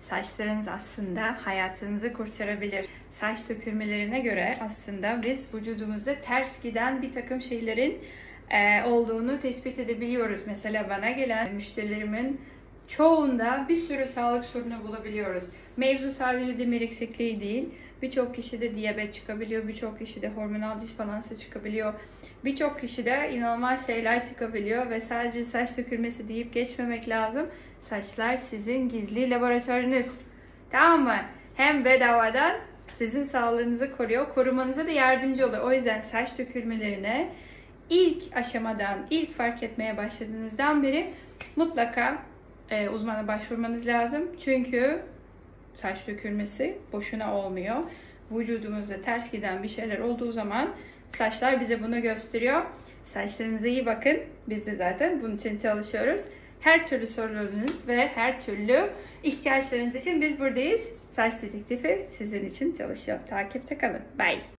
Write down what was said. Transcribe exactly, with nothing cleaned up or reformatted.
Saçlarınız aslında hayatınızı kurtarabilir. Saç dökülmelerine göre aslında biz vücudumuzda ters giden bir takım şeylerin e, olduğunu tespit edebiliyoruz. Mesela bana gelen müşterilerimin çoğunda bir sürü sağlık sorunu bulabiliyoruz. Mevzu sadece demir eksikliği değil. Birçok kişide diyabet çıkabiliyor, birçok kişide hormonal disbalansı çıkabiliyor. Birçok kişide inanılmaz şeyler çıkabiliyor ve sadece saç dökülmesi deyip geçmemek lazım. Saçlar sizin gizli laboratuvarınız. Tamam mı? Hem bedavadan sizin sağlığınızı koruyor, korumanıza da yardımcı oluyor. O yüzden saç dökülmelerine ilk aşamadan, ilk fark etmeye başladığınızdan beri mutlaka e, uzmana başvurmanız lazım. Çünkü saç dökülmesi boşuna olmuyor. Vücudumuzda ters giden bir şeyler olduğu zaman saçlar bize bunu gösteriyor. Saçlarınıza iyi bakın. Biz de zaten bunun için çalışıyoruz. Her türlü sorularınız ve her türlü ihtiyaçlarınız için biz buradayız. Saç Detektifi sizin için çalışıyor. Takipte kalın. Bye.